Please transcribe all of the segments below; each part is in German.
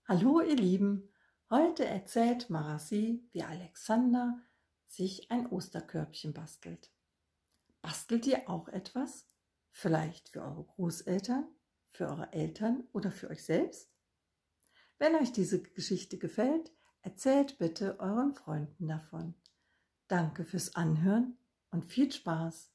Hallo ihr Lieben, heute erzählt Marasi, wie Alexander sich ein Osterkörbchen bastelt. Bastelt ihr auch etwas? Vielleicht für eure Großeltern, für eure Eltern oder für euch selbst? Wenn euch diese Geschichte gefällt, erzählt bitte euren Freunden davon. Danke fürs Anhören und viel Spaß!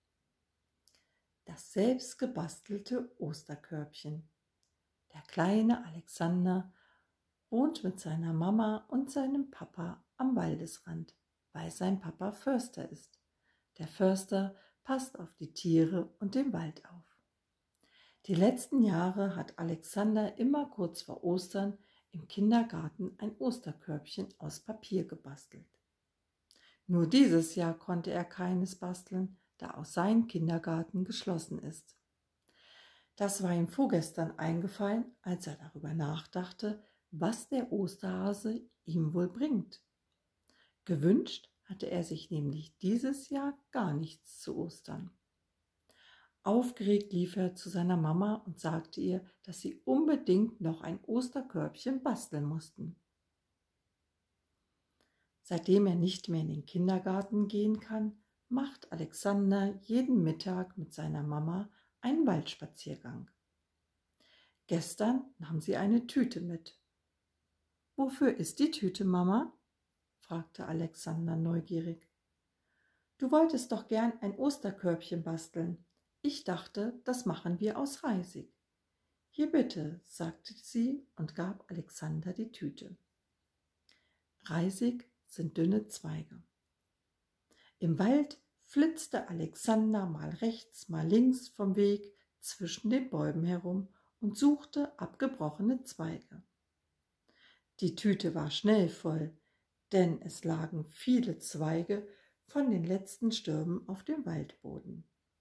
Das selbst gebastelte Osterkörbchen. Der kleine Alexander wohnt mit seiner Mama und seinem Papa am Waldesrand, weil sein Papa Förster ist. Der Förster passt auf die Tiere und den Wald auf. Die letzten Jahre hat Alexander immer kurz vor Ostern im Kindergarten ein Osterkörbchen aus Papier gebastelt. Nur dieses Jahr konnte er keines basteln, da auch sein Kindergarten geschlossen ist. Das war ihm vorgestern eingefallen, als er darüber nachdachte, was der Osterhase ihm wohl bringt. Gewünscht hatte er sich nämlich dieses Jahr gar nichts zu Ostern. Aufgeregt lief er zu seiner Mama und sagte ihr, dass sie unbedingt noch ein Osterkörbchen basteln mussten. Seitdem er nicht mehr in den Kindergarten gehen kann, macht Alexander jeden Mittag mit seiner Mama einen Waldspaziergang. Gestern nahm sie eine Tüte mit. »Wofür ist die Tüte, Mama?« fragte Alexander neugierig. »Du wolltest doch gern ein Osterkörbchen basteln. Ich dachte, das machen wir aus Reisig.« »Hier bitte«, sagte sie und gab Alexander die Tüte. Reisig sind dünne Zweige. Im Wald flitzte Alexander mal rechts, mal links vom Weg zwischen den Bäumen herum und suchte abgebrochene Zweige. Die Tüte war schnell voll, denn es lagen viele Zweige von den letzten Stürmen auf dem Waldboden.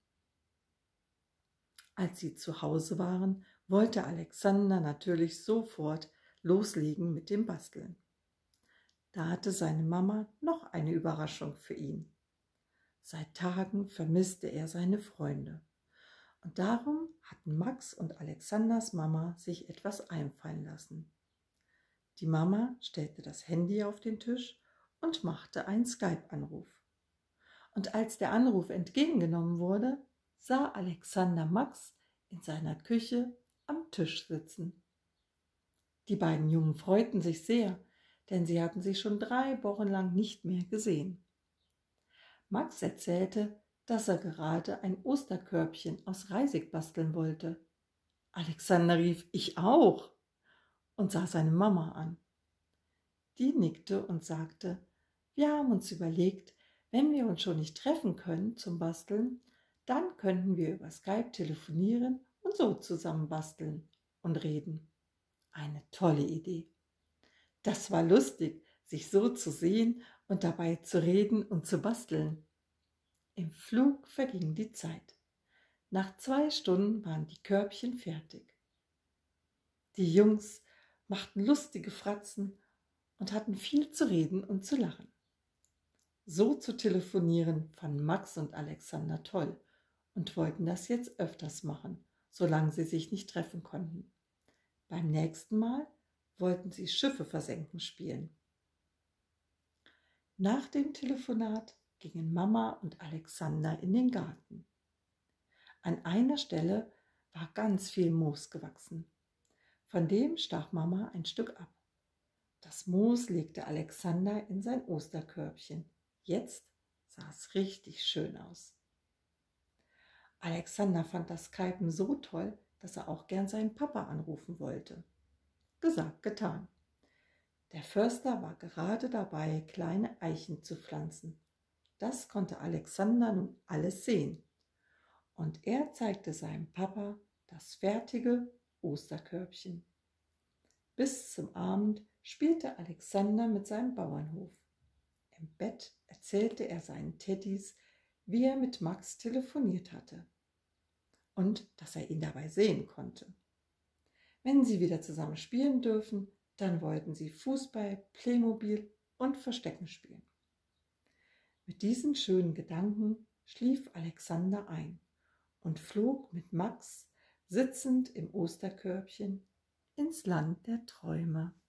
Als sie zu Hause waren, wollte Alexander natürlich sofort loslegen mit dem Basteln. Da hatte seine Mama noch eine Überraschung für ihn. Seit Tagen vermisste er seine Freunde. Und darum hatten Max und Alexanders Mama sich etwas einfallen lassen. Die Mama stellte das Handy auf den Tisch und machte einen Skype-Anruf. Und als der Anruf entgegengenommen wurde, sah Alexander Max in seiner Küche am Tisch sitzen. Die beiden Jungen freuten sich sehr, denn sie hatten sich schon 3 Wochen lang nicht mehr gesehen. Max erzählte, dass er gerade ein Osterkörbchen aus Reisig basteln wollte. Alexander rief, »Ich auch!« und sah seine Mama an. Die nickte und sagte, »Wir haben uns überlegt, wenn wir uns schon nicht treffen können zum Basteln, dann könnten wir über Skype telefonieren und so zusammen basteln und reden.« Eine tolle Idee. Das war lustig, sich so zu sehen und dabei zu reden und zu basteln. Im Flug verging die Zeit. Nach 2 Stunden waren die Körbchen fertig. Die Jungs machten lustige Fratzen und hatten viel zu reden und zu lachen. So zu telefonieren fanden Max und Alexander toll und wollten das jetzt öfters machen, solange sie sich nicht treffen konnten. Beim nächsten Mal wollten sie Schiffe versenken spielen. Nach dem Telefonat gingen Mama und Alexander in den Garten. An einer Stelle war ganz viel Moos gewachsen. Von dem stach Mama ein Stück ab. Das Moos legte Alexander in sein Osterkörbchen. Jetzt sah es richtig schön aus. Alexander fand das Skypen so toll, dass er auch gern seinen Papa anrufen wollte. Gesagt, getan. Der Förster war gerade dabei, kleine Eichen zu pflanzen. Das konnte Alexander nun alles sehen. Und er zeigte seinem Papa das fertige Osterkörbchen. Bis zum Abend spielte Alexander mit seinem Bauernhof. Im Bett erzählte er seinen Teddys, wie er mit Max telefoniert hatte und dass er ihn dabei sehen konnte. Wenn sie wieder zusammen spielen dürfen, dann wollten sie Fußball, Playmobil und Verstecken spielen. Mit diesen schönen Gedanken schlief Alexander ein und flog mit Max sitzend im Osterkörbchen ins Land der Träume.